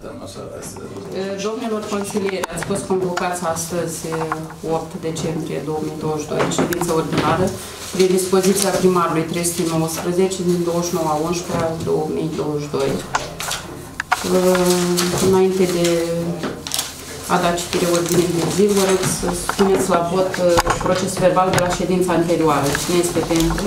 Domnilor consilieri, ați fost convocați astăzi, 8 decembrie 2022, ședință ordinară, prin dispoziția primarului 319 din 29/11/2022. Înainte de a da citire ordinii de zi, vă rog să spuneți la vot proces verbal de la ședința anterioară. Cine este pentru?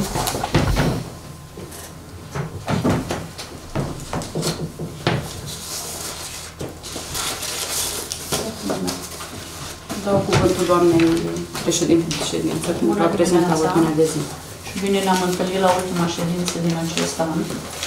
Dau cuvântul doamnei președinte de ședință, pentru a prezenta ordinea de zi. Și bine ne-am întâlnit la ultima ședință din acest an.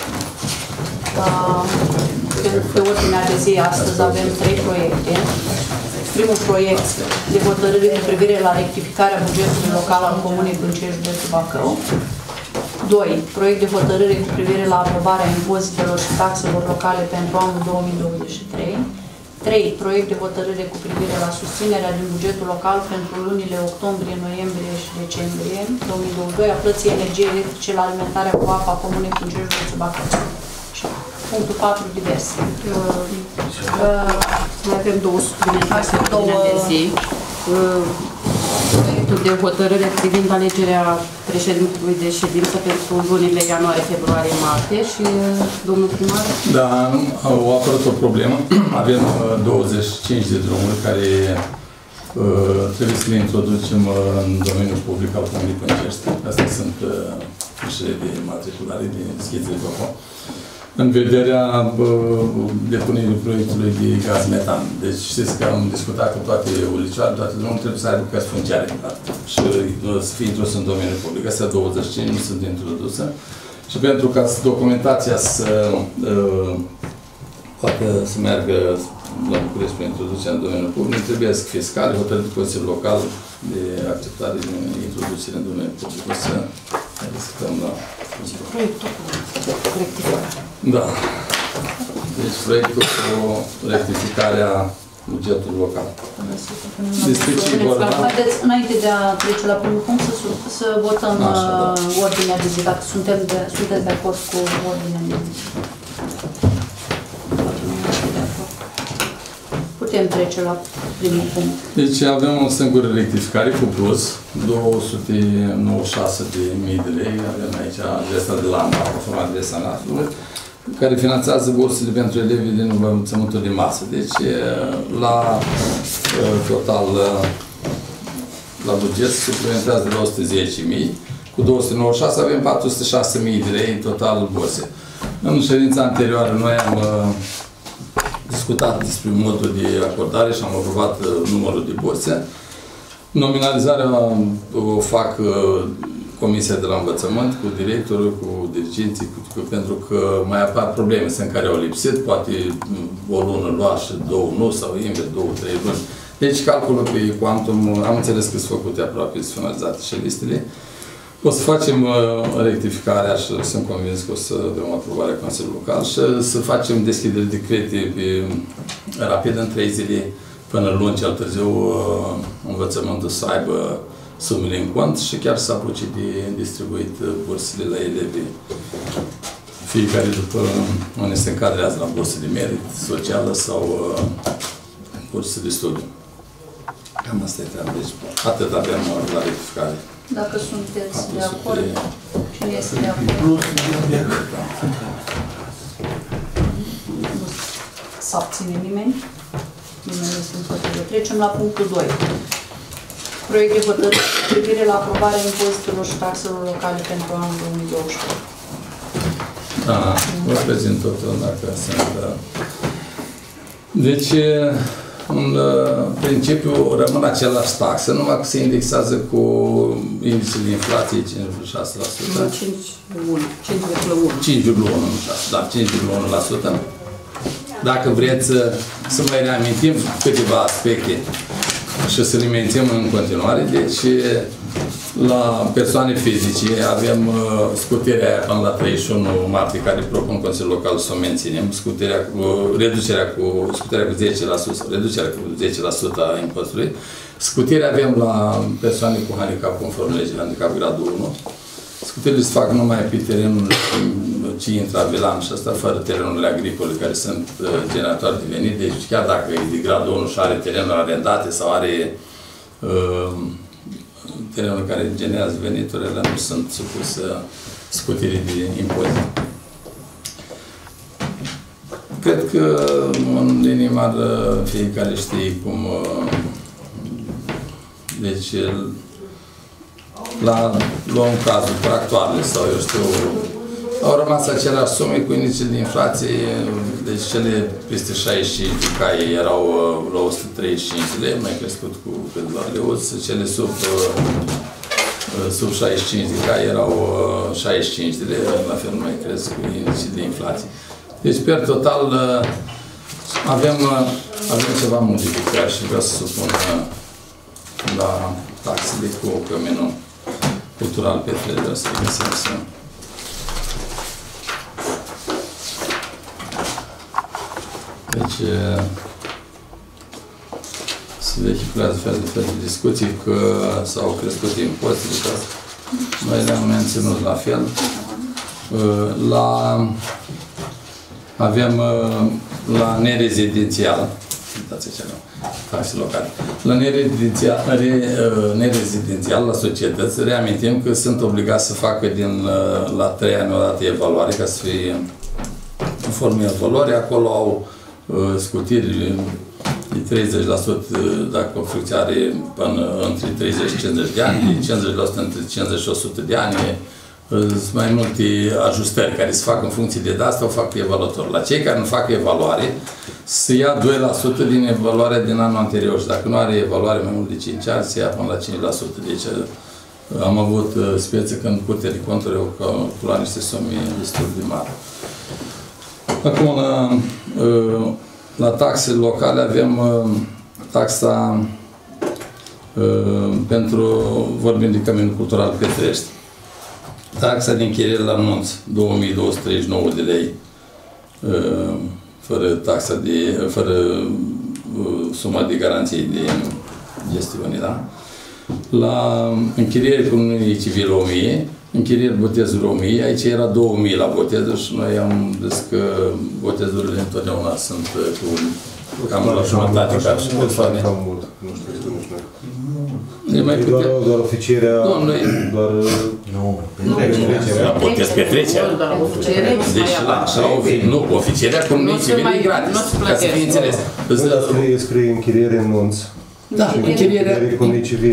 Pe ordinea de zi astăzi avem 3 proiecte. Primul proiect de hotărâre cu privire la rectificarea bugetului local al Comunei Brâncești, județul Bacău. 2. Proiect de hotărâre cu privire la aprobarea impozitelor și taxelor locale pentru anul 2023. 3. Proiect de hotărâre cu privire la susținerea din bugetul local pentru lunile octombrie, noiembrie și decembrie 2022 a plății energiei electrice la alimentarea cu apă a Comunei Brâncești, județul Bacău. Punctul 4, diverse. Mai avem 2 suplimentari pe ordinea de zi. Proiectul de hotărâre privind alegerea președintelui de ședință pentru lunile ianuarie, februarie, martie și domnul primar? Da, au apărut o problemă. Avem 25 de drumuri care trebuie să le introducem în domeniul public al Comunei Brâncești. Astea sunt fișele de matriculare, de schițe de făcut. În vederea depunerii proiectului de gaz metan. Deci știți că am discutat că toate ulicioare, toate drumurile trebuie să aibă căi funciare și să fie introdus în domeniul public. Astea 25 nu sunt introduse. Și pentru ca documentația să poată să meargă la București pentru introducerea în domeniul public, trebuie să fiscale, hotărât de Consiliul Local de acceptare de introducere în domeniul public. O să discutăm la proiectul cu rectificare. Da. Deci proiectul cu rectificarea bugetului local. Despre ce vorba? Haideți, înainte de a trece la primul punct, să votăm ordinea de zi, dacă sunteți de acord cu ordinea de zi. Putem trece la primul punct. Deci avem o singură rectificare cu plus, 296.000 de lei, avem aici adresa de la ANAF, adresa ANAF-ului, care finanțează bursele pentru elevii din învățământul de masă. Deci, la total, la buget se suplimentează de la 110.000, cu 296 avem 406.000 de lei în total burse. În ședința anterioară noi am discutat despre modul de acordare și am aprobat numărul de burse. Nominalizarea o fac Comisia de la Învățământ, cu directorul, cu dirigenții, pentru că mai apar probleme, sunt care au lipsit, poate o lună lua și 2 nu, sau invers, 2-3 luni. Deci calculul pe quantum, am înțeles că sunt făcute aproape, sunt finalizate și listele. O să facem rectificarea și sunt convins că o să avem aprobarea Consiliului Local și să facem deschidere de credite rapid în 3 zile, până luni cel târziu învățământul să aibă sumele în cont și chiar să apuce de distribuit bursele la elevi. Fiecare după unde se încadrează la bursă de merit socială sau bursă de studiu. Cam asta e treaba. Deci atât avem la rectificare. Dacă sunteți de acord, cine este de acord? Să abține nimeni? Nimeni nu este împotrivă. Trecem la punctul 2. Proiect de hotărâre cu privire la aprobarea impozitelor și taxelor locale pentru anul 2024. Da, vă prezint totul dacă sunt. Deci, în principiu, rămân același taxe, numai că se indexează cu indicele de inflație 5,6%. 5,1%, da, 5,1%. Dacă vreți să mai reamintim câteva aspecte și să le menținem în continuare, deci la persoane fizice avem scuterea până la 31 martie, care propun Consiliul Local să o menținem, reducerea cu 10%, reducerea cu 10% a impozitului. Scutirea avem la persoane cu handicap conform legii handicap gradul 1. Scutirile se fac numai pe terenul ce intră Avelan și asta fără terenurile agricole care sunt generatoare de venit. Deci chiar dacă e de gradul 1 și are terenuri arendate sau are terenuri care generează venituri, ele nu sunt supuse scutirii de impozit. Cred că în linii mari fiecare știe cum deci luăm cazul tractoarele sau eu știu, au rămas aceleași sume cu indicele de inflație, deci cele peste 65 de cai erau la 135 de lei, mai crescut cu câteva leuți, cele sub 65 de cai erau 65 de lei, la fel mai cresc cu indicele de inflație. Deci, per total, avem ceva modificări și vreau să supun la taxele cu căminul cultural Petre, vreau să găsim să... Deci, se vehiculează fel de discuții că s-au crescut impozitele, că noi le-am menținut la fel. Avem la nerezidențial, uitați ce taxe locale. La nerezidențial, la societăți, reamintim că sunt obligați să facă la 3 ani o dată evaluare, ca să fie în formă evaluare. Acolo au scutiri de 30% dacă construcția are până între 30 și 50 de ani, de 50% între 50 și 100 de ani. Sunt mai multe ajustări care se fac în funcție de asta, o fac evaluator. La cei care nu fac evaluare, se ia 2% din evaluarea din anul anterior și dacă nu are evaluare mai mult de 5 ani, se ia până la 5%. Deci am avut spețe când Curtea de Conturi au calculat niște sume destul de mari. Acum, la taxe locale avem taxa pentru, vorbim de Căminul Cultural Petrești. Taxa de închiriere la anunț, 2239 de lei, fără suma de garanție de gestiune, da? La închiriere cu unui civil 1000, închiriere botezuri 1000, aici era 2000 la botezuri și noi am zis că botezurile întotdeauna sunt cu cam la jumătate ca și persoane. Doar oficierea... Doar... La botez petrecerea. Deci la oficierea cu unui civil e gratis, ca să fie înțeles. Scrie închiriere în nunț. Da, închiriere cu unii civili.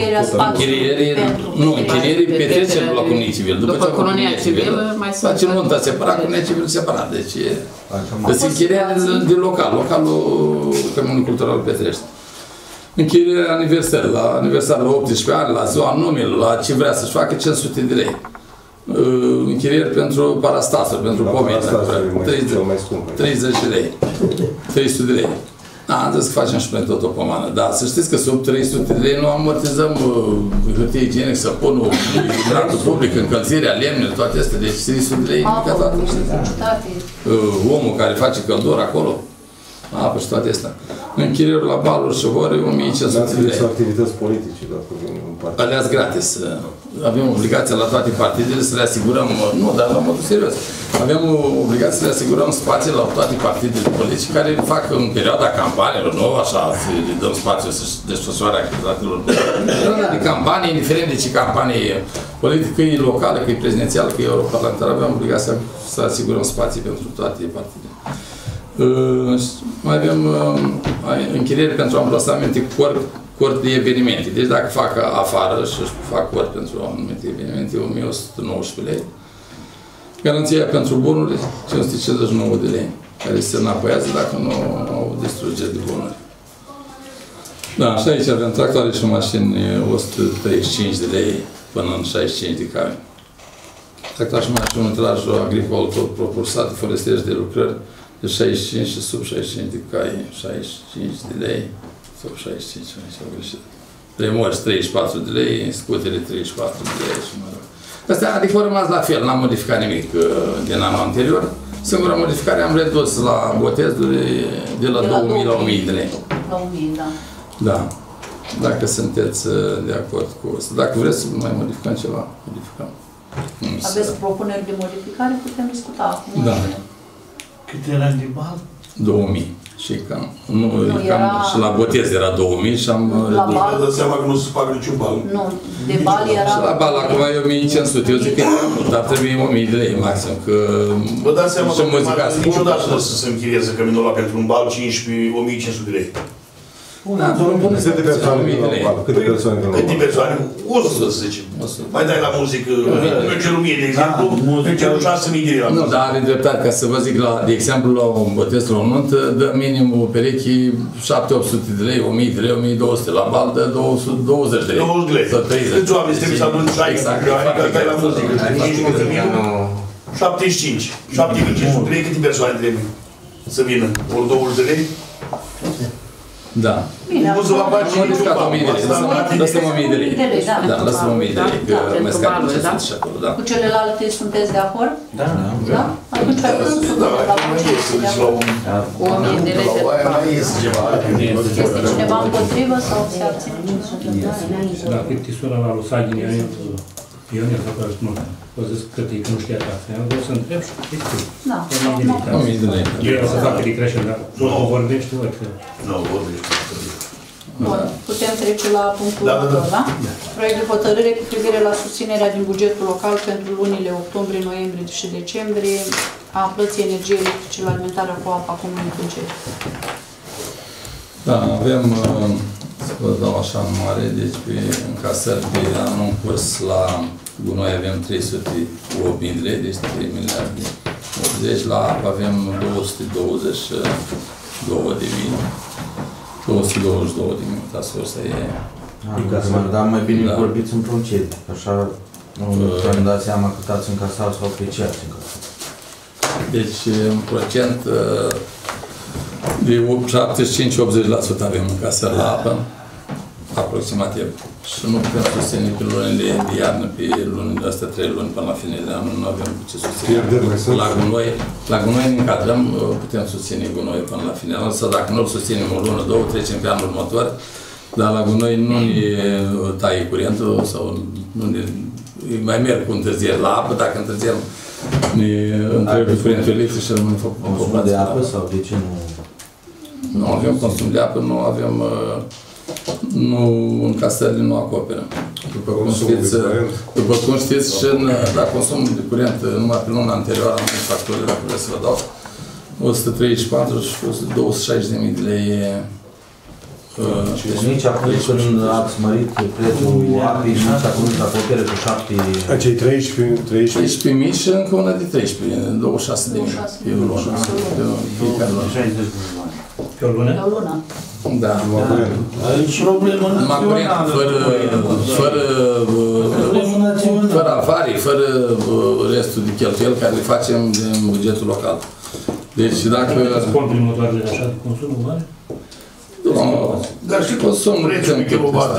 Închiriere petrecere la cunii civil. După cununia civilă mai sunt... Face nunta separat, cununia civilă separat. Deci e închirierea de local, localul Căminul Cultural Petrești. Închirierea aniversării, la aniversare la 18 ani, la ziua numelui, la ce vrea să-și facă, 500 de lei. Închiriere pentru parastasuri, pentru pomeni, 30 de lei, 300 de lei. Am zis că facem și pentru tot o pomană. Dar să știți că sub 300 de lei nu amortizăm hârtie igienică, săpunul, idratul public, încălzirea, lemnele, toate astea. Deci 300 de lei nimic toată. Omul care face căldură acolo, apă și toate astea. Închirierul la baluri și ore, 1500 de lei. Sunt activități politice, dacă vin în partid. Alea-s gratis. Avem obligația la toate partidele să le asigurăm, nu, dar la modul serios. Avem obligația să le asigurăm spații la toate partidele politice care fac în perioada campaniilor, nu așa, să le dăm spațiu să-și desfășoare activităților. De campanie, indiferent de ce campanie politică, că e locală, că e prezidențială, că e europarlamentară, avem obligația să asigurăm spații pentru toate partidele. Mai avem închiriere pentru amplasamente cort de evenimente. Deci dacă fac afară și fac cort pentru anumite evenimente, 1119 lei. Garanția pentru bunuri, 559 de lei, care se înapoiază dacă nu au distrugeri de bunuri. Da, și aici avem tractoare și mașini, 135 de lei până în 65 de cai. Tractoare și mașini, utilajul agricol, tot propulsat, forestier de lucrări, de 65 și sub 65 de cai, 65 de lei, sub 65, aici au greșit. Remorci 34 de lei, scutere 34 de lei și mă rog. Astea, adică au rămas la fel, n-am modificat nimic din anul anterior. Singura modificare am redus la botezuri de la 2000 la 1000 de lei. La 1000, da. Da. Dacă sunteți de acord cu asta. Dacă vreți să mai modificăm ceva, modificăm. Aveți propuneri de modificare, putem discuta acum. Da. Cât era de bal? 2000. Și cam, era... și la botez era 2000 și am... La bal... Vă dați seama că nu se fac niciun bal. Nu, de bal era... Și la bal acum e 1500, eu zic că dar trebuie 1000 de lei maxim, că... Vă dați seama că niciodată nu nu se închirieze căminul ăla pentru un bal 1500 de lei. Câte persoane vin la bal? Câte persoane vin la bal? Câte persoane? 100, să zicem. Mai dai la muzică, eu cer 1000 de exemplu, eu cer 6000 de lei la muzică. Nu, dar are dreptate, ca să vă zic, de exemplu, la un botez, la o nuntă, dă minimul perechi 700-800 de lei, 1000 de lei, 1200. La bal dă 220 de lei. 20 de lei. Câți oameni trebuie să aduni 60 de lei, ca dai la muzică? 75. 7500 de lei, câte persoane trebuie să vină? Ori 20 de lei? Da. Bine, nu se va face modificat 1000 de lei. Lăsăm 1000 de lei. Da, lăsăm 1000 de lei, că mai scade ce sunt și acolo, da. Cu celelalte sunteți de acord? Da. Da? Atunci hai să supunem la buget. Cu 1000 de lei pe Este cineva împotrivă sau se abține? Da, plictisura la lui Saghin, Ionel sau care nu. O zis că nu știa taxa. Eu vreau să întreb și știu. Da. 1000 de lei. Eu o să fac de creștere, dar nu vorbești, văd că... Nu, vorbești. Bun. Putem trece la punctul următor, da? Proiect de hotărâre cu privire la susținerea din bugetul local pentru lunile octombrie, noiembrie și decembrie a plății energiei electrice la alimentarea cu apa comunei Cânceri. Da, avem, să vă dau așa în mare, deci pe încasări pe anul în curs la gunoi avem 308.000 de lei, deci 3 miliarde 80, la apă avem 222.000, ca sursa e... Dar mai bine vorbiți în procent, așa nu dați seama cât ați încasat sau pe ce ați încasat. Deci, în procent, de 75-80% avem încasări la apă, aproximativ. Și nu putem susține pe lunile de iarnă, pe lunile astea 3 luni până la finele anului, nu avem ce susține. La gunoi ne încadrăm, putem susține gunoi până la finele anului, sau dacă nu-l susținem o lună, două, trecem pe anul următor, dar la gunoi nu ne taie curentul sau nu ne mai merg cu întârzieri la apă, dacă întârziem ne întrebi curentul electric și rămâne făcut. Consum de apă sau de ce nu? Nu avem consum de apă, nu avem... încasările nu acoperă. După cum știți, și la consumul de curent, numai pe luna anterioară am pus facturile, dacă vreți să vă dau, 134 și 260.000 de lei. Deci nici acum când ați mărit prețul apei și nici acum când acoperă cu 7... Acei 13.000 și încă una de 13, 26.000 pe o lună. Fiecare lună. Pe o lună? Pe o lună. Da. Aici problemă națională. Fără avarii, fără restul de cheltuieli care le facem din bugetul local. Deci dacă... Spun prin motoarele așa de consumul mare? Dar și consumul prețul de kilowate.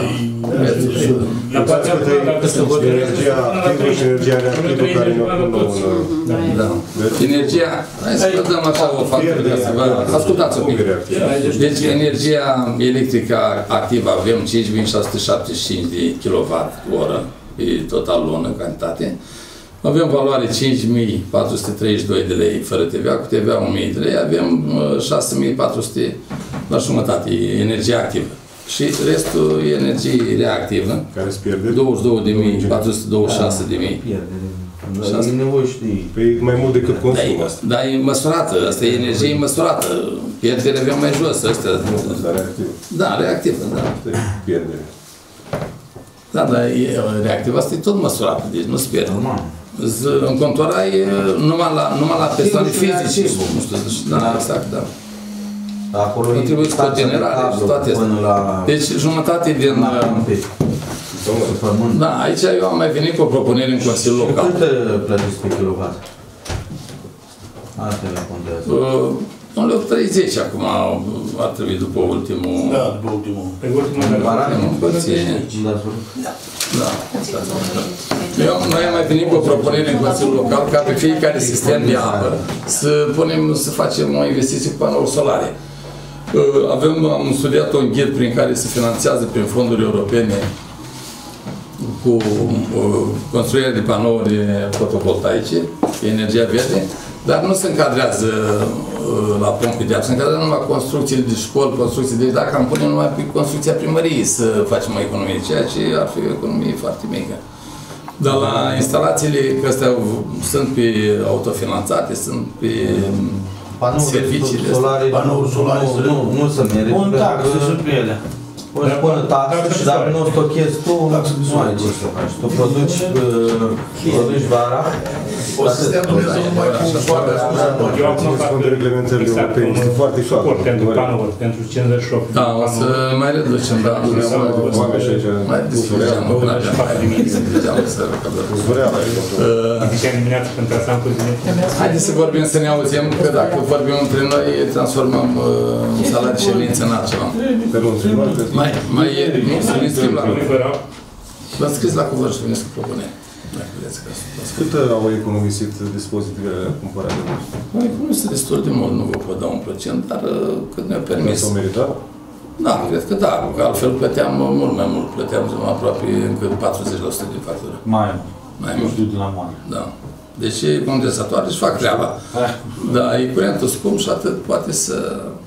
Energia activă și energia reactivă care ne ocupă. Energia, hai să vă dăm așa o factură ca să vă... Ascultați-o un pic. Deci energia electrică activă avem 5.675 de kWh pe total lună, în cantitate. Avem valoare 5.432 de lei fără TVA, cu TVA 1.000 de lei, avem 6.400 la jumătate, energie activă. Și restul e energie reactivă, care se pierde? 22.426.000. E nevoie știi. Păi mai mult decât consum asta. Dar e măsurată, asta e energie măsurată. Pierdere avem mai jos, astea. Da, reactivă, da. Pierdere. Da, dar reactivă asta e tot măsurată, deci nu se pierde. În contorai numai la persoane fizice. Nu știu, da, exact, da. Acolo trebuie să generare și toate astea. Deci jumătate din... Da, aici eu am mai venit cu o propunere în Consiliul Local. Cât plătiți pe kilowatt? Asta le contează. În loc 30 acum ar trebui după ultimul... Da, după ultimul. Pe ultimul Noi am mai venit cu o propunere în Consiliul Local ca pe fiecare sistem de apă să facem o investiție cu panouri solare. Am studiat un ghid prin care se finanțează prin fonduri europene cu construirea de panouri fotovoltaice, energia verde, dar nu se încadrează la pompul de apă, se încadrează numai construcțiile de școli, construcții de... Dacă am pune numai pe construcția primăriei să facem o economie, ceea ce ar fi o economie foarte mică. Dar la instalațiile, că astea sunt pe autofinanțate, sunt pe serviciile solare, panouri solare, nu se merită. Pun taxe și pe ele. Poți pune taxe și dacă nu o stochezi tu, nu ai ce să faci. Tu produci vara. O să stea Dumnezeu numai cu soarele ascultători. Eu acum fac foarte suport pentru panouri, pentru 58. Da, o să mai reducem, da. Mai haideți să vorbim, să ne auzim, că dacă vorbim între noi, transformăm sala de ședință în altceva. Mai e, nu, să ne scris la cuvânt. V-am scris la cuvânt și veniți cu propuneri. Cât au economisit dispozitivele cumpărate? Au economisit destul de mult, nu vă pot da un procent, dar cât ne-a permis. S-au meritat? Da, cred că da, că altfel plăteam mult mai mult, plăteam aproape încă 40% din factură. Mai mult. Știu de la mare. Da. Deci condensatoare își fac treaba. Da, e curentul scump și atât poate să...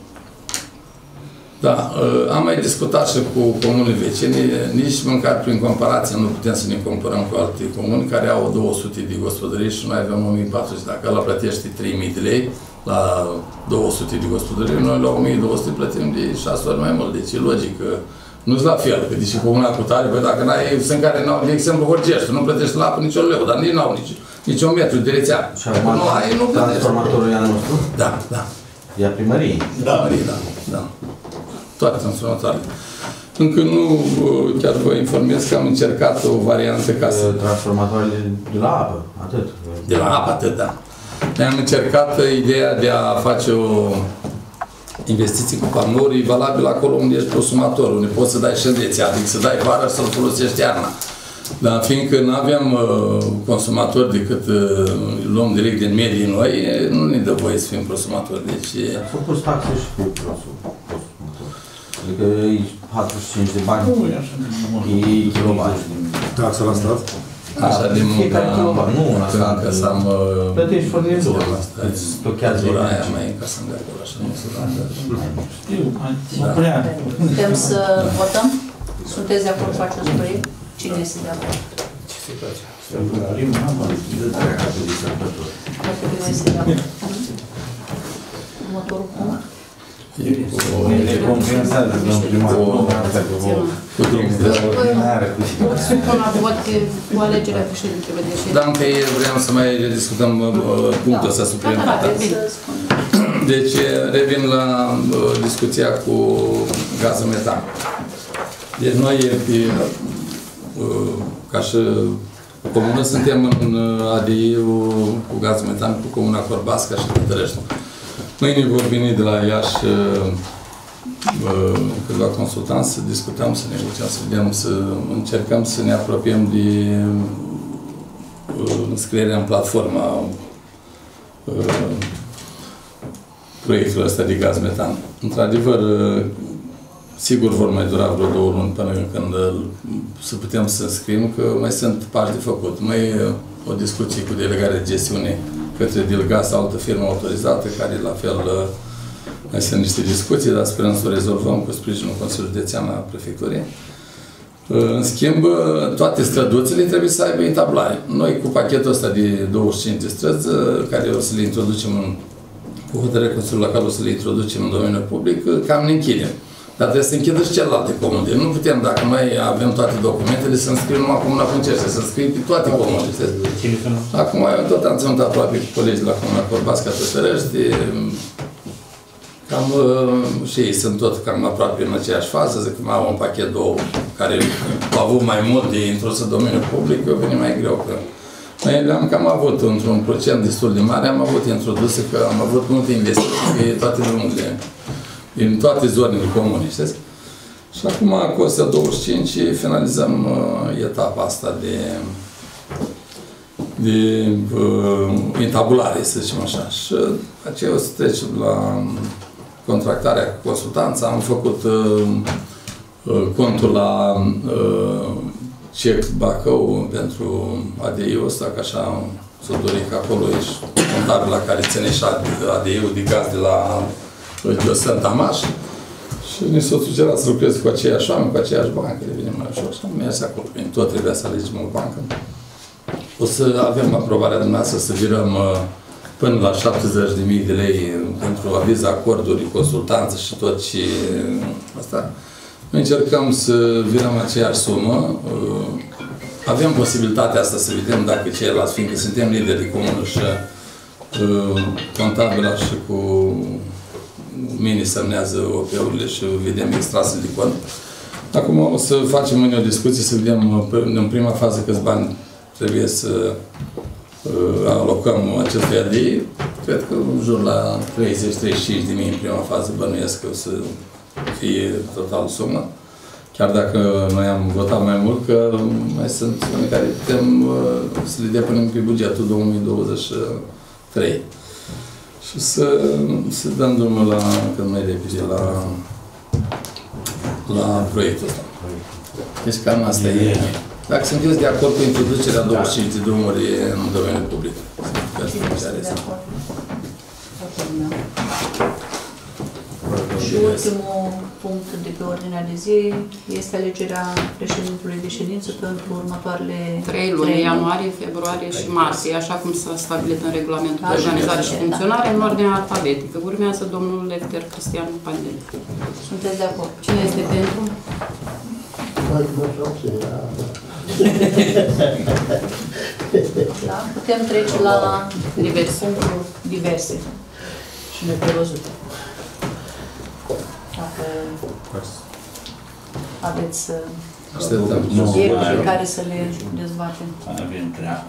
Da, am mai discutat și cu comunele vecine, nici măcar prin comparație nu putem să ne comparăm cu alte comuni care au 200 de gospodării și noi avem 1400. Dacă ăla plătește 3000 de lei la 200 de gospodării, noi la 1200 plătim de 6 ori mai mult. Deci e logic că nu-s la fel, că deși comuna cu tare, bă, dacă n-ai, sunt care n-au, de exemplu, Horgești, nu plătești la apă nici o leu, dar nici n-au nici un metru de rețea. Și acum transformatorul e al nostru? Da, da. E a primăriei? Da, da. Toate transformatoarele. Încă nu, chiar vă informez că am încercat o variantă ca să... Transformatoarele de la apă, atât. De la apă, atât, da. Ne-am încercat ideea de a face o investiție cu panouri valabilă acolo unde ești consumator, unde poți să dai și rețea, adică să dai vara și să-l folosești iarna. Dar fiindcă nu aveam consumatori decât luăm direct din medii noi, nu ne dă voie să fim consumatori. Deci... S-au pus taxe și pe consumator. Adică e 45 de bani. E kilowatt. Taxa la stat? Așa de mult. Fiecare kilowatt, nu la stat. Că s-am... Plătești fără de zor. Îți stochează de aia mai încasăm de acolo, așa nu se rândă. Știu, mă prea. Putem să votăm? Sunteți de acord cu acest proiect? Cine este de acord? Dacă nu este de acord. Următorul punct. Ne compensează, domnul primar. Supun la vot cu alegerea președintelui de ședință. Dar încă vreau să mai discutăm punctul ăsta suplimentar. Deci revin la discuția cu gazul metan. Deci noi, ca și comună, suntem în ADI-ul cu gazul metan cu comuna Corbasca și Cătărești. Mâine vor veni de la Iași câțiva consultanți să discutăm, să negociem, să vedem, să încercăm să ne apropiem de înscrierea în platforma proiectul ăsta de gaz metan. Într-adevăr, sigur vor mai dura vreo 2 luni până când să putem să înscriem, că mai sunt pași de făcut. Mai e o discuție cu delegarea de gestiune către Dilgas, altă firmă autorizată, care la fel mai sunt niște discuții, dar sperăm să o rezolvăm cu sprijinul Consiliului Județean al Prefecturii. În schimb, toate străduțele trebuie să aibă entablare. Noi, cu pachetul ăsta de 25 de străzi, care o să le introducem cu hotărârea Consiliului Local, o să le introducem în domeniul public, cam ne închidem. Dar trebuie să închidă și celelalte comune. Nu putem, dacă noi avem toate documentele, să înscriem numai Comuna Puncește, să înscriem pe toate comunele. Acum eu tot am ținut aproape cu colegii la Comuna Corbasca, Tătărești, cam și ei sunt tot cam aproape în aceeași fază, zic că mai au un pachet 2 care au avut mai mult de introdus în domeniul public, eu vine mai greu că noi le-am cam avut într-un procent destul de mare, am avut introduse, că am avut multe investiții pe toate drumurile, din toate zonele comune, știți? Și acum, cu 125, finalizăm etapa asta de intabulare, să zicem așa. Și aceea o să trecem la contractarea cu consultanța. Am făcut contul la CEC Bacău pentru ADI-ul ăsta, că așa s-a dorit că acolo ești contabil la care ține și ADI-ul de gaz de la Gheosân Tamaș. Și ni s-a sugerat să lucrez cu aceiași oameni, cu aceeași bancă, devine mai ușor. Și am mers acolo. Tot trebuia să alegem o bancă. O să avem aprobarea dumneavoastră să virăm până la 70.000 de lei pentru aviz, acorduri, consultanță și tot ce asta. Noi încercăm să virăm aceeași sumă. Avem posibilitatea asta să vedem dacă ceilalți, fiindcă suntem lideri de comună și contabila și cu mine semnează OP-urile și vedem extrasele de cont. Acum o să facem mâine o discuție să vedem în prima fază câți bani trebuie să alocăm acestui ADI. Cred că în jur la 30-35 de mii în prima fază bănuiesc că o să fie total sumă. Chiar dacă noi am votat mai mult, că mai sunt unii care putem să le depunem pe bugetul 2023. Și să dăm drumul la, cât mai repede la proiectul ăsta. Deci cam asta e. Dacă sunteți de acord cu introducerea 25 de drumuri în domeniul public. Și ultimul punct de pe ordinea de zi este alegerea președintelui de ședință pentru următoarele 3 luni, ianuarie, februarie și martie, așa cum s-a stabilit în regulamentul de organizare și funcționare, în ordine alfabetică. Urmează domnul Lefter Cristian Pandel. Sunteți de acord? Cine este pentru? Da? Putem trece la diverse. Punctul diverse și neprevăzute. Dacă aveți subiecte care să le dezbatem. Avem treabă.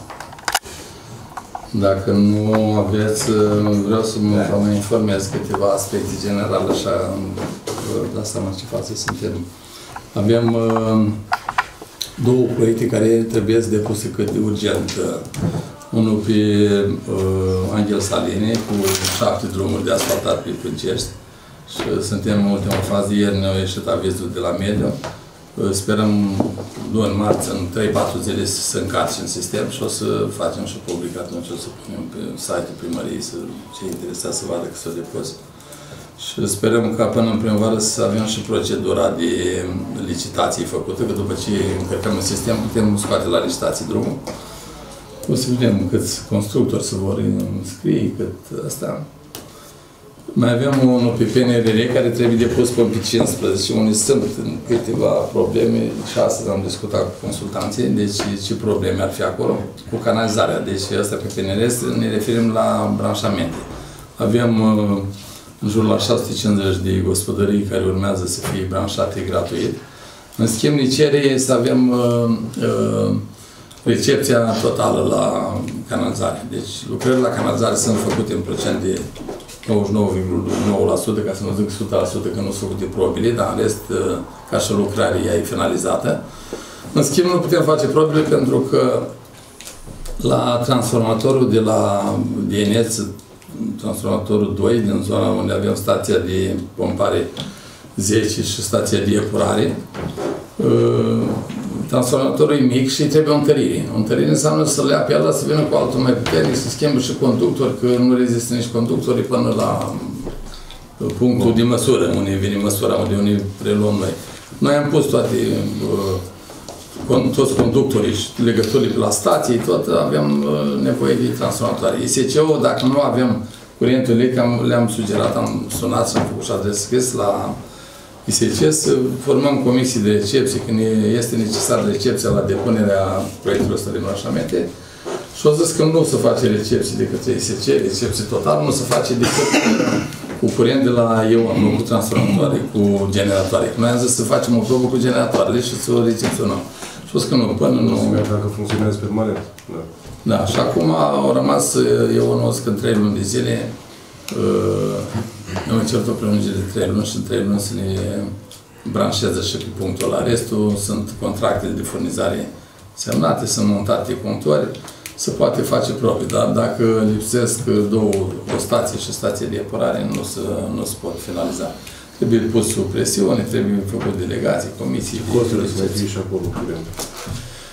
Dacă nu aveți, vreau să mă informez câteva aspecte generale, așa, vă dați seama ce față suntem. Avem două proiecte care trebuie depuse cât de urgent. Unul pe Angel Saline, cu 7 drumuri de asfaltat pe Pâncești. Și suntem în ultima fază. Ieri ne-a ieșit avizul de la mediu. Sperăm luni, marți, în 3-4 zile să se încarce în sistem și o să facem și public atunci, o să punem pe site-ul primăriei să cei interesați să vadă că s-a depus. Și sperăm ca până în primăvară să avem și procedura de licitații făcută, că după ce încărcăm în sistem putem scoate la licitații drumul. O să vedem câți constructori se vor înscrie, cât asta. Mai avem unul pe PNRR care trebuie depus până pe 15, unde sunt câteva probleme și astăzi am discutat cu consultanții, deci ce probleme ar fi acolo cu canalizarea. Deci asta pe PNRR ne referim la branșamente. Avem în jur la 650 de gospodării care urmează să fie branșate gratuit. În schimb, ne cere să avem recepția totală la canalizare. Deci lucrările la canalizare sunt făcute în procent de 99,9%, ca să nu zic 100% că nu sunt făcute probile, dar în rest, ca și lucrarea ea e finalizată. În schimb, nu putem face probile pentru că la transformatorul de la DNS, transformatorul 2, din zona unde avem stația de pompare 10 și stația de epurare, transformatorul e mic și trebuie o întărire. O întărire înseamnă să le ia pe ăla, să vină cu altul mai puternic, să schimbe și conductori, că nu rezistă nici conductorii până la punctul de măsură, unde vine măsura, unde preluăm noi. Noi am pus toți conductorii și legăturile pe la stații, tot avem nevoie de transformatoare. ISC-ul, dacă nu avem curentul electric, le-am sugerat, am sunat și am făcut și adres scris la ISC să formăm comisii de recepție când este necesar recepția la depunerea proiectului ăsta de branșamente și au zis că nu se face recepție de către ISC, recepție total, nu se face decât cu curent de la EON, nu cu transformatoare, cu generatoare. Noi am zis să facem o probă cu generatoarele și să o recepționăm. Și au zis că nu, până nu... Dacă funcționează permanent. Da, și acum au rămas EON-ul că în 3 luni de zile eu am încercat o prelungire de 3 luni și în 3 luni să ne branșeze și pe punctul ăla. Restul sunt contractele de furnizare semnate, sunt montate punctuari, se poate face probe, dar dacă lipsesc o stație și stație de epurare, nu se pot finaliza. Trebuie pus sub presiune, trebuie făcut delegații, comisii. Costurile să mai fie și acolo curent.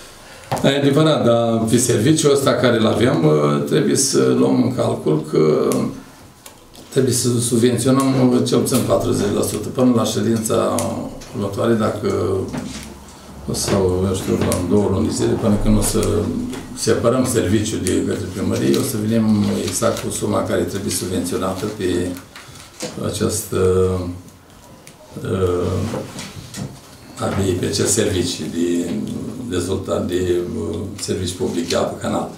E adevărat, dar pe serviciul ăsta care îl avem, trebuie să luăm în calcul că trebuie să subvenționăm cel puțin 40% până la ședința următoare, dacă sau, eu știu, în 2 luni de zile, până când o să separăm serviciul de către primărie, o să venim exact cu suma care trebuie subvenționată pe acest pe acest serviciu de dezvoltare de servicii public de apă canal.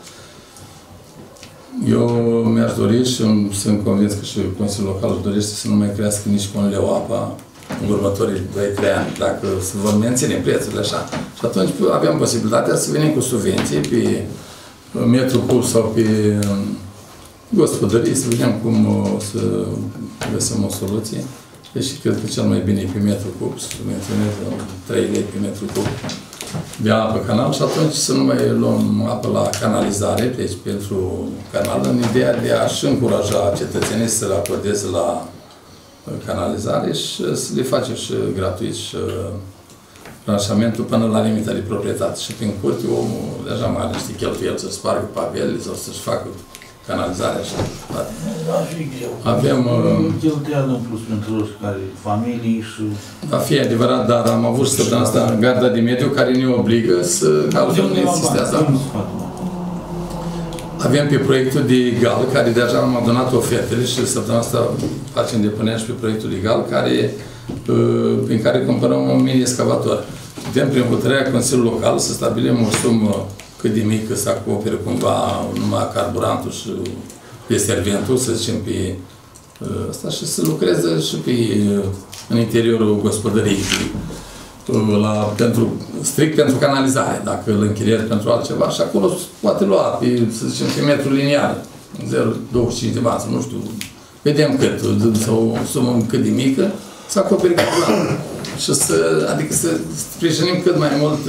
Eu mi-aș dori și sunt convins că și Consiliul Local își dorește să nu mai crească nici cu un leu apa în următorii 2-3 ani, dacă se vor menține prețurile așa. Și atunci avem posibilitatea să venim cu subvenții pe metru cub sau pe gospodării, să vedem cum să găsim o soluție. Deci cred că cel mai bine e pe metru cub, să subvenționeze 3 lei pe metru cub de apă canal și atunci să nu mai luăm apă la canalizare, deci pentru canal, în ideea de a-și încuraja cetățenii să raporteze la canalizare și să le face și gratuit și branșamentul până la limita de proprietate. Și prin curte omul deja mai are niște cheltuieli să spargă pavelele sau să-și facă canalizarea așa. Avem... Cheltuială în plus pentru care familii și... Va fi adevărat, dar am avut și săptămâna asta în garda de mediu care ne obligă să calculăm existează. Avem pe proiectul de gal, care deja am adunat ofertele și săptămâna asta facem depunerea și pe proiectul de gal, prin care cumpărăm un mini-excavator. Putem, prin hotărârea Consiliului Local, să stabilim o sumă cât de mică să acopere cumva numai carburantul și deserventul, să zicem, pe asta și să lucreze și în interiorul gospodăriei. Strict pentru canalizare, dacă îl închiriezi pentru altceva, și acolo poate lua, să zicem, pe metru liniar, 0,25 de bază, nu știu, vedem cât, sau o sumă cât de mică, să acoperi carburantul. Și adică să sprijinim cât mai mult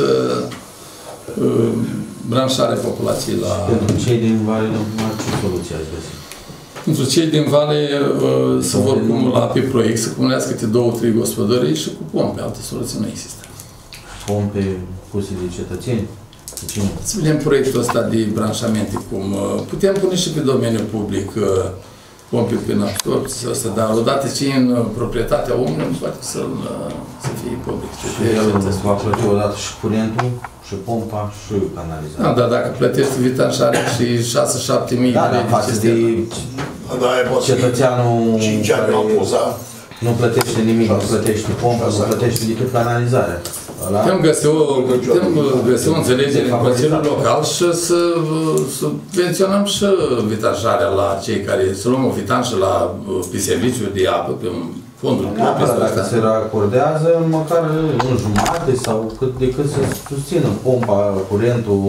branșarea populației la... Pentru cei din Vale, ce soluție ați găsit? Pentru cei din Vale se vor cumula pe proiect, să cumulească câte 2-3 gospodării și cu pompe. Alte soluții nu există. Pompe puse de cetățeni? Să vedem proiectul ăsta de branșamente, cum putem pune și pe domeniul public pompe prin absorpție, dar odată ce e în proprietatea omului, poate să fie public. Și va plăti odată și curentul, și pompa, și canalizarea. Da, dar dacă plătești vitanșare și 6-7 mii de față de cetățeanul care nu plătește nimic, nu plătește pompa, nu plătește decât canalizarea. Putem găsi o înțelegere în Consiliul Local și să subvenționăm și vitanșarea la cei care, să luăm o vitanșă pe serviciu de apă, pe fondul propriu. Dacă se racordează, măcar în jumate sau decât să susțină pompa, curentul.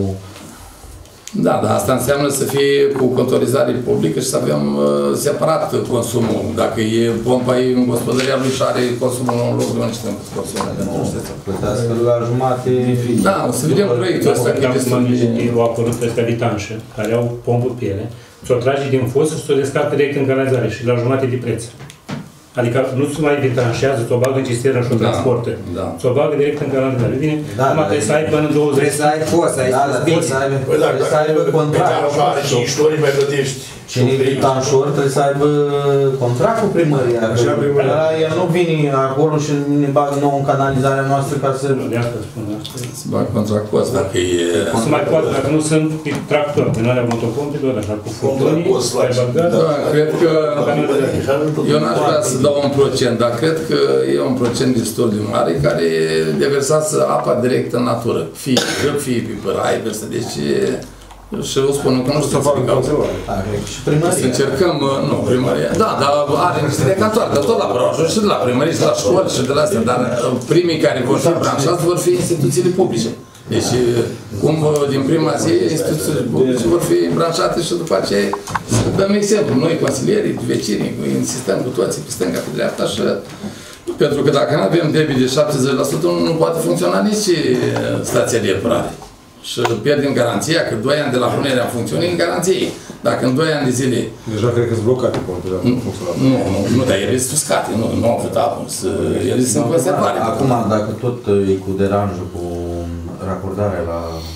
Da, dar asta înseamnă să fie cu contorizare publică și să avem separat consumul. Dacă pompa e în gospodăria lui și are consumul în loc, nu știm cât consumul pentru justeță. Plătească la jumate. Da, o să vedem proiectul ăsta. Au apărut ăstea vitanșe, care au pompă pe ele, ți-o trage din fos și ți-o descarcă direct în canalizare și la jumate de preț. Adică nu se mai vitanșează, ți-o bagă în cisternă și o transportă. Ți-o bagă direct în canalizare. Bine, acum trebuie să ai până 20. Trebuie să ai fost, trebuie să aibă contract. Și istorii mai plătești. Cine e vitanșor trebuie să aibă contract cu primăria. El nu vine acolo și ne bagă nou în canalizarea noastră ca să... De asta spun, da. Să bagă contract cu asta, dacă e... Se mai poate, dacă nu sunt tractori, din alea motopompe, doar așa, cu furtunii, ai băgat. Da, cred că... Eu n-aș vrea să dau un procent, dar cred că e un procent destul de mare care deversează apa direct în natură. Fie fie pe părai, deci... Și eu spun că nu știu să facă și primăria. Să încercăm, nu, primăria. Da, dar are niște decatoare, dar tot la Brojul și de la primărie și la școli și de la astea, dar primii care vor fi branșați vor fi instituțiile publice. Deci, cum din prima zi, instituțiile publice vor fi branșate și după aceea să dăm exemplu. Noi, consilierii, vecinii, insistăm cu toții pe stânga, pe dreapta și pentru că dacă nu avem debit de 70%, nu poate funcționa nici stația de epurare. Și pierdem garanția, că 2 ani de la punerea în funcțiune în garanție. Dacă în 2 ani de zile... Deja cred că sunt blocate pompele. Nu, dar ele sunt uscate, nu au avut apă. Ele sunt conservare. Acum, dacă tot e cu deranjul, cu racordarea la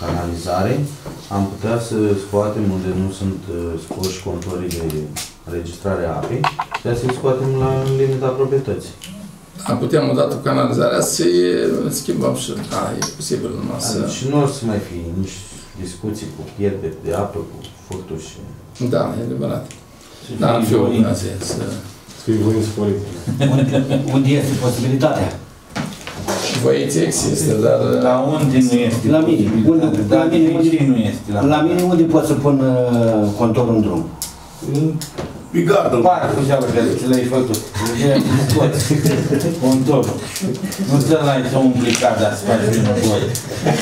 canalizare, am putea să scoatem unde nu sunt scoși contorii de registrare a apei, putea să-i scoatem la limita proprietății. Am putem, odată cu canalizarea, să-i schimbăm și... Da, e posibil numai să... Și nu o să mai fie nici discuții cu pierderi de apă, cu furturi și... Da, e adevărat. Da, ar fi o ocazie să... Să-i voim sporite. Unde este posibilitatea? Voiți există, dar... La unde nu este? La mine. La mine nu este. La mine unde pot să pun contorul în drum? Pe gardă. Pare cu cealaltă care ți l-ai făcut. Contorul. Nu ți l-ai să umpli cadea să faci vinul cu ele.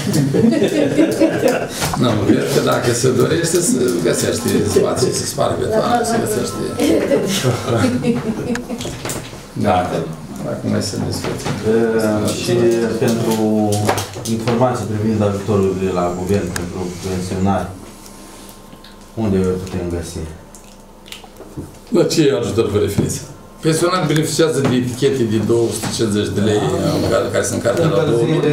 Nu, cred că dacă se dorește să găsește spații, să spară betoane, să găsește... Da, acum mai să discuți. Și pentru informații privind ajutorul de la guvern pentru pensionari, unde putem găsi? La ce ajutor vă referiți? Pensionarii beneficiază de etichete de 250 de lei care se încarcă la două luni.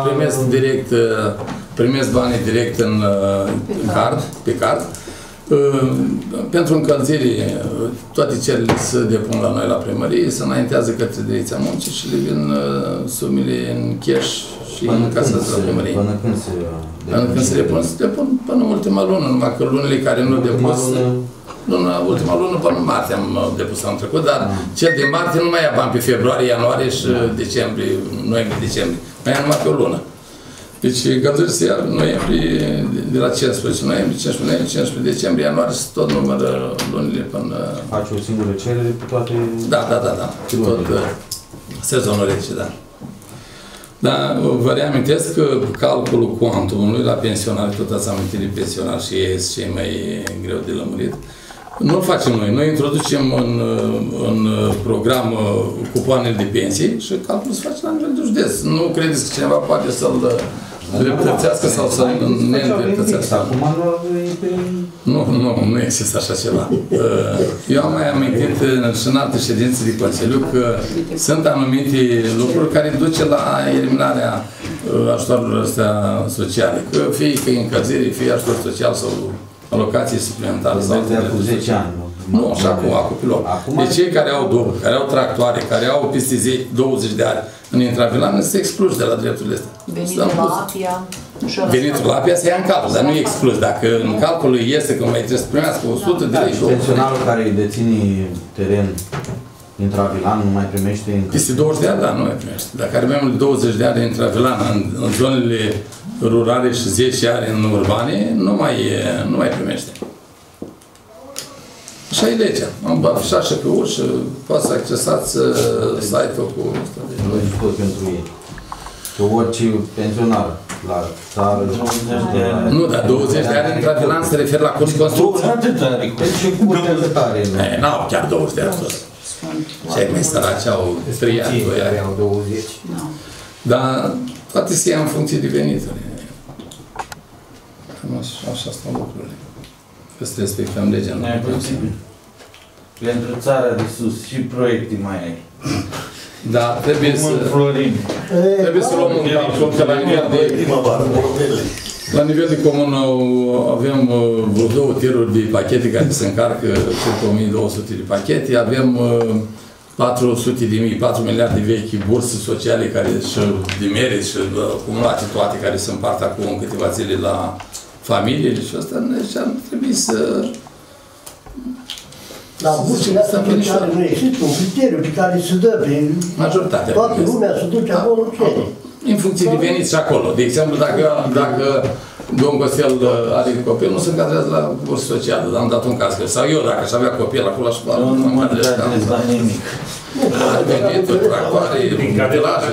Primesc banii direct în card, pe card. Pentru încălzire, toate cererile se depun la noi la primărie, se înaintează către Direcția Muncii și le vin sumele în cash și în casează la primărie. Până când se... Până când se depun? Se depun până ultima lună, numai că lunile care nu depus... Ultima lună până martie am depus anul trecut, dar cel de martie nu mai ia bani pe februarie, ianuarie și decembrie, noiembrie-decembrie. Mai ia numai pe o lună. Deci încălzirea se ia noiembrie, de la 15 noiembrie, 15 noiembrie, 15 decembrie, ianuarie și tot numără lunile până... Faci o singură cerere pe toate... Da. Pe tot sezonul rece, da. Dar vă reamintesc că calculul cuantumului la pensionari, tot ați amintit de pensionari și ei sunt cei mai greu de lămurit, nu-l facem noi. Noi introducem în program cupoanele de pensii și calculul se face la nivel de județ. Nu credeți că cineva poate să-l dreptățească sau să-l neîndreptățească. Nu există așa ceva. Eu am mai amintit și în alte ședințe de Consiliu că sunt anumite lucruri care duce la eliminarea ajutoarelor astea sociale. Că fie că e încălzire, fie ajutor social sau alocație suplimentară. Sau cu 10 ani. Nu, așa cu pilot. Deci cei care au două, care au tractoare, care au peste 20 de ani în intravilană, se excluși de la drepturile astea. Venitul la APIA. Venitul la APIA se ia în calcul, dar nu e exclus. Dacă în calculul iese că mai trebuie să primească 100 de lei. Pensionarul care deține teren intravilan nu mai primește încă. Peste 20 de ani, da, nu mai primește. Dacă are mai mult de 20 de ani intravilan în zonele rurale și 10 ani în urbane, nu mai primește. Așa e legea. Am afișat și pe ușă, poate să accesați site-ul cu ăsta. Tot pentru ei. Că orice pensionar la țară... Nu, dar 20 de ani intravilan se referă la curs construcție. Deci și cu tare. N-au chiar 20 de ani toți. Cei mai săraci au 3 ani, 2 ani. Au 20. Dar toate se ia în funcție de venituri. Așa stau lucrurile. Că să respectăm legea. Pentru țara de sus și proiecte mai ai. Da, trebuie să luăm un calcul că la nivel de comun avem vreo 2 tiruri de pachete care se încarcă, circa 1200 de pachete, avem 400.000, 4 miliarde vechi burse sociale care și de merit și acumulate toate care se împart acum în câteva zile la familiile și asta, deci ar trebui să... La bursele astea sociale nu există un criteriu pe care se dă prin... Majoritatea. Toată lumea se duce acolo în cere. În funcție de veniți și acolo. De exemplu, dacă domnul Costel are copil, nu se încadrează la bursă socială, dar am dat un caz. Sau eu, dacă aș avea copil acolo, aș nu mă încadrez la nimic. Ar venituri, tractoare, utilaje.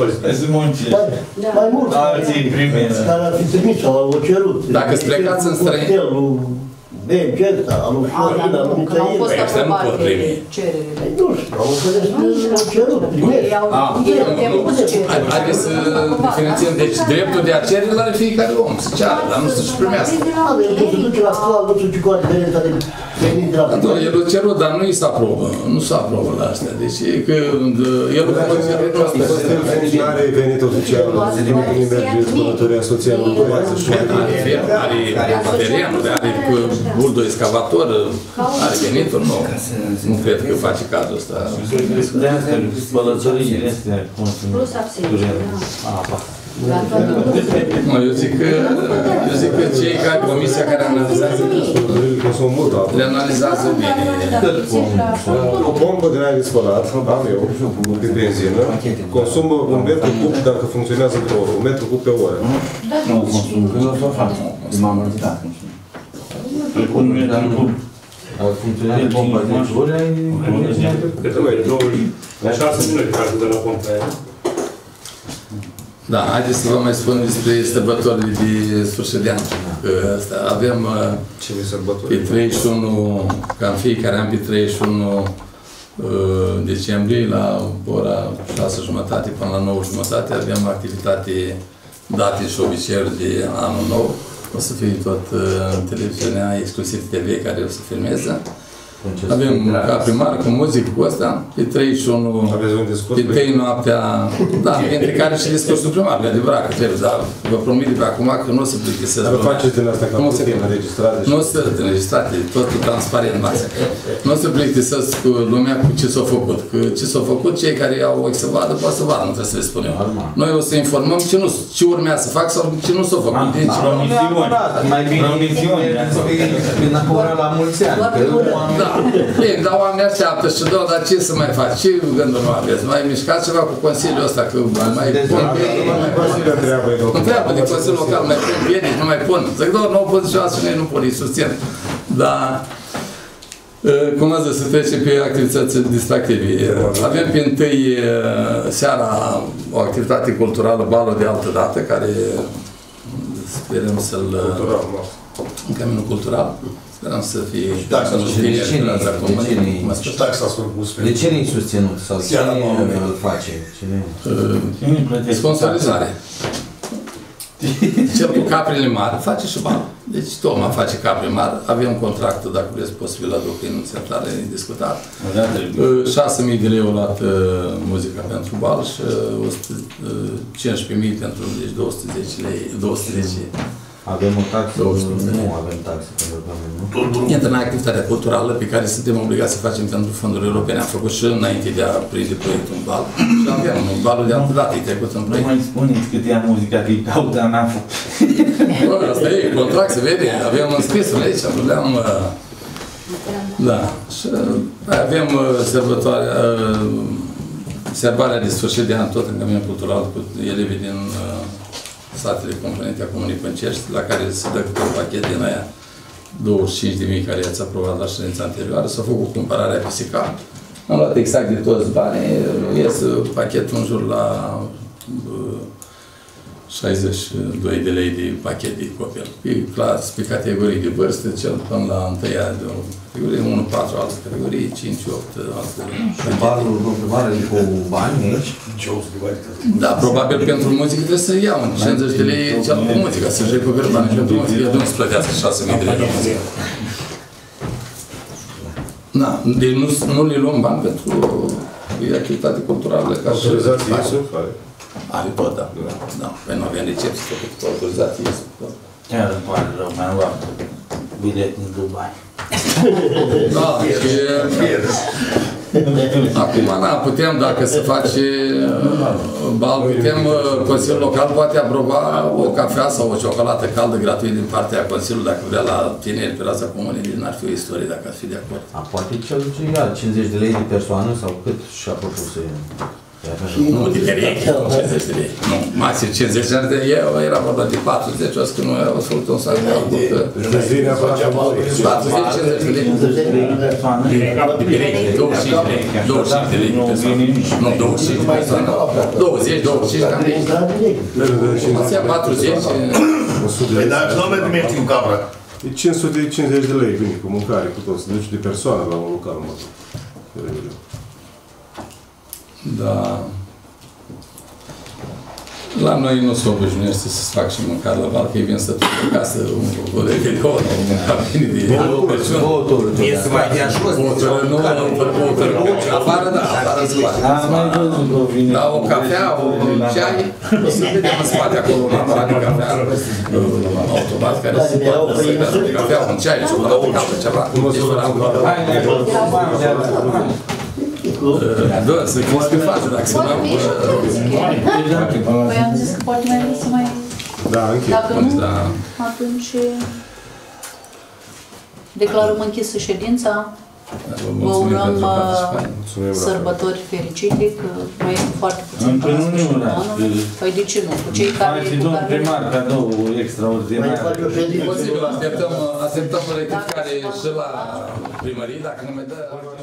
Mai mult. Alții primesc. Care ar fi trimis sau au cerut. Dacă îți plecați în străin... Beci ăsta, alu Florin, alu Când au fost Ăștia nu pot aprobate primi. cererile. Nu știu, au înțeles că au cerut, primesc. Ei au depus cererile. Haideți să diferențiem. Deci dreptul de a cere la fiecare om, să ceară, dar nu să-și primească. Nu se duce la școală, nu se duce cu diferența de venit de la Da, el a cerut, dar nu i se aprobă. Nu se aprobă la astea. Deci e că el nu are venit oficial, nu merge spălătoria socială, nu poate să-și are terenul, are buldo excavator, are venituri, nu. Nu cred că face cazul ăsta. De asta, spălătorile astea, cum sunt? Plus absenție. Apa. Nu, eu zic că cei care, comisia care analizează, le analizează bine. O pompă de aer de spălat, am eu, pe benzină, consumă 1 metru cub dacă funcționează într-o oră, 1 metru cub pe oră. Nu consumă, că o să o fac. Cum nu e, dar nu funcționează pompa 10 ore, ai... Câte ori? 6 minute calcul de la pompa aia. Da, haideți să vă mai spun despre sărbătorile de sfârșit de an. Avem pe 31, ca în fiecare an pe 31 decembrie, la ora 6:30 până la 9:30, avem activitate, date și obiceiuri de anul nou. O să fie tot televiziunea, exclusiv TV, care o să filmeze. Avem ca primar cu muzică cu asta, pe 31, pe 3 noaptea, da, între care și discursul primarului, adevărat că trebuie, dar vă promit de pe acum că nu o să plictisesc. Dar faceți din asta ca puțin înregistrate? Nu o să înregistrate, totul transparent, maxim. Nu o să plictisesc lumea cu ce s-a făcut. Că ce s-a făcut, cei care au ochi să vadă, poate să vadă, nu trebuie să le spunem. Noi o să informăm ce urmează să fac sau ce nu s-a făcut. Mai bine prin ora la mulți ani. Da, bine, dar oamenii așteaptă și doar, dar ce să mai faci? Ce gânduri nu aveți? Mai mișcat ceva cu Consiliul ăsta, că mai pun întreabă de Consiliul Local, mai pun piedici, nu mai pun. Zic, doar, nu opozițioasă și noi nu pun, îi susțin. Dar, cum a zis, să trece pe activități distractive. Avem pe 1 seara o activitate culturală, balul de altă dată, care sperăm să-l... în caminul cultural. Sperăm să fie... De ce nu-i susținut? Sau cine îl face? Sponsorizare. Cel cu caprele mari face și bani. Deci Toma face capre mari. Avem contractul, dacă vreți, posibil la duc în centrale discutat. 6.000 de lei o luat muzica pentru bal și 15.000 pentru, deci 210 lei, 210. Avem o taxă? Nu avem taxă pentru oameni, nu? Intră în activitatea culturală pe care suntem obligați să facem pentru fonduri europene. Am făcut și înainte de a prinde proiectul un bal. Și avem un balul de altă dată, e trecut în proiect. Nu mai spuneți cât ia muzica că-i caută ANAF-ul. Asta e, contract, se vede. Avem înscrisul aici, vreau... Da. Și avem sărbarea de sfârșit de an tot în caminul cultural cu elevii din satele componente a Comunei Pâncești, la care se dă câte un pachet din aia 25.000 care i-ați aprobat la ședința anterioară, s-a făcut cumpărarea PSK. Am luat exact de toți banii, iese pachetul în jur la 62 de lei de pachet de copil. Pe clas, pe categorii de vârstă, cel până la 1-a de o categorie, 1-4 altă categorie, 5-8 altă. Și balul mare cu bani aici? Da, probabil pentru muzică trebuie să iau 50 de lei cel cu muzică, să recupere bani pentru muzică, el nu se plătească 6.000 de lei de muzică. Da, deci nu le luăm bani pentru activitate culturală. Autorizație are tot, da. Da. Păi nu avem recepție, tot autorizație. Chiar îmi pare rău, mi-am luat bilet din Dubai. Da, și... Acum, da, putem, dacă se face bal, putem, Consiliul Local poate aproba o cafea sau o ciocolată caldă gratuit din partea Consiliului, dacă vrea la tineri pe raza comunei, n-ar fi o istorie dacă ar fi de acord. Poate cel ce ia 50 de lei de persoană sau cât și a propus să nu, de pereche, 50 de lei. Nu, maxim 50 de lei, eu era vorba de 40, o să că nu era o soluție, o să avea o bucă. 40-50 de lei. De pereche, 25 de lei, 25 de lei de persoană. Nu, 25 de persoană. 20-25 cam de lei. Ați ia 40. Păi dar nu mergi cu capra. E 550 de lei vine cu mâncare, cu tot, să duci de persoană la un local, mă. Da. La noi nu se obișnuiește să se facă și mâncare la val, că ei vin să duc acasă un revelion, un mâncare de persoană. E să mai dea jos. Nu, afară, da, afară în spate. Da, o cafea, un ceai, o să vedem în spate acolo un aparat de cafea, un automat care se poate să dea de cafea, un ceai, ciocolată, cafea, ceva. Da, să crezi pe față, dacă să n-am... Păi am zis că poate mai vrei să mai... Da, închid. Dacă nu, atunci declarăm închisă ședința. Vă urăm sărbători fericite, că mai este foarte puțin transport. Păi de ce nu? Cu cei care... Mai fi domnul primar, cadou extraordinar. Așteptăm rectificare și la primărie, dacă nu mai dă...